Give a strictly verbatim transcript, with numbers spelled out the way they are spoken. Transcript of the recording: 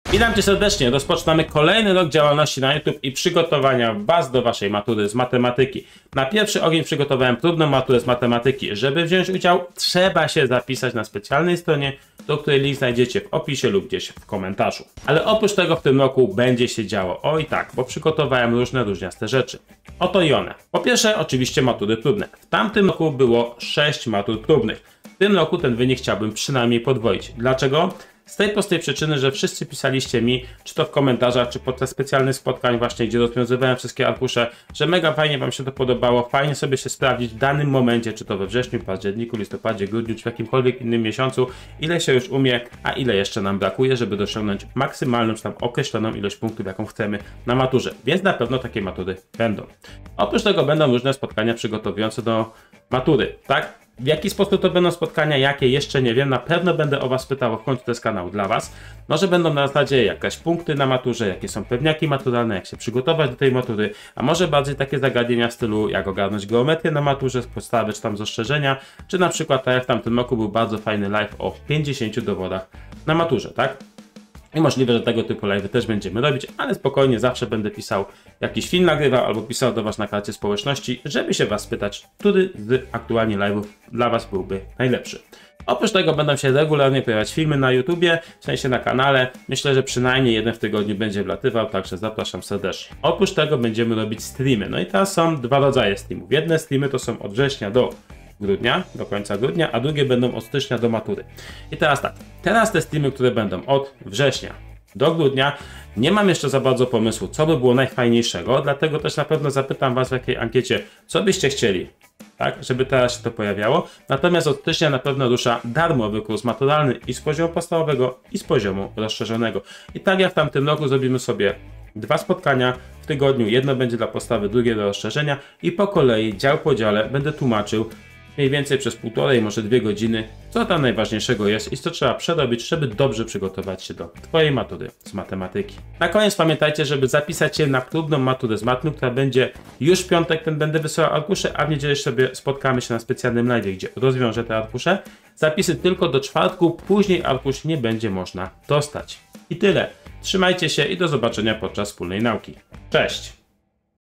Witam Cię serdecznie, rozpoczynamy kolejny rok działalności na YouTube i przygotowania Was do Waszej matury z matematyki. Na pierwszy ogień przygotowałem próbną maturę z matematyki. Żeby wziąć udział, trzeba się zapisać na specjalnej stronie, do której link znajdziecie w opisie lub gdzieś w komentarzu. Ale oprócz tego w tym roku będzie się działo. Oj tak, bo przygotowałem różne różniaste rzeczy. Oto i one. Po pierwsze oczywiście matury próbne. W tamtym roku było sześć matur próbnych. W tym roku ten wynik chciałbym przynajmniej podwoić. Dlaczego? Z tej prostej przyczyny, że wszyscy pisaliście mi, czy to w komentarzach, czy podczas specjalnych spotkań właśnie, gdzie rozwiązywałem wszystkie arkusze, że mega fajnie Wam się to podobało, fajnie sobie się sprawdzić w danym momencie, czy to we wrześniu, październiku, listopadzie, grudniu, czy w jakimkolwiek innym miesiącu, ile się już umie, a ile jeszcze nam brakuje, żeby osiągnąć maksymalną, czy tam określoną ilość punktów, jaką chcemy na maturze. Więc na pewno takie matury będą. Oprócz tego będą różne spotkania przygotowujące do matury, tak? W jaki sposób to będą spotkania, jakie jeszcze nie wiem, na pewno będę o Was pytał, w końcu to jest kanał dla Was. Może będą na zasadzie jakaś punkty na maturze, jakie są pewniaki maturalne, jak się przygotować do tej matury, a może bardziej takie zagadnienia w stylu jak ogarnąć geometrię na maturze, podstawy czy tam zastrzeżenia, czy na przykład tak jak w tamtym roku był bardzo fajny live o pięćdziesięciu dowodach na maturze, tak? I możliwe, że tego typu live też będziemy robić, ale spokojnie zawsze będę pisał jakiś film nagrywał albo pisał do Was na karcie społeczności, żeby się Was spytać, który z aktualnie live'ów dla Was byłby najlepszy. Oprócz tego będą się regularnie pojawiać filmy na YouTubie, w sensie na kanale. Myślę, że przynajmniej jeden w tygodniu będzie wlatywał, także zapraszam serdecznie. Oprócz tego będziemy robić streamy. No i teraz są dwa rodzaje streamów. Jedne streamy to są od września do grudnia, do końca grudnia, a drugie będą od stycznia do matury. I teraz tak, teraz te streamy, które będą od września do grudnia, nie mam jeszcze za bardzo pomysłu, co by było najfajniejszego, dlatego też na pewno zapytam Was w jakiej ankiecie, co byście chcieli, tak, żeby teraz się to pojawiało. Natomiast od stycznia na pewno rusza darmowy kurs maturalny i z poziomu podstawowego, i z poziomu rozszerzonego. I tak jak w tamtym roku zrobimy sobie dwa spotkania w tygodniu, jedno będzie dla podstawy, drugie do rozszerzenia i po kolei, dział po dziale będę tłumaczył mniej więcej przez półtorej, może dwie godziny, co tam najważniejszego jest i co trzeba przerobić, żeby dobrze przygotować się do Twojej matury z matematyki. Na koniec pamiętajcie, żeby zapisać się na próbną maturę z matmy, która będzie już w piątek, ten będę wysyłał arkusze, a w niedzielę sobie spotkamy się na specjalnym live, gdzie rozwiążę te arkusze. Zapisy tylko do czwartku, później arkusz nie będzie można dostać. I tyle. Trzymajcie się i do zobaczenia podczas wspólnej nauki. Cześć!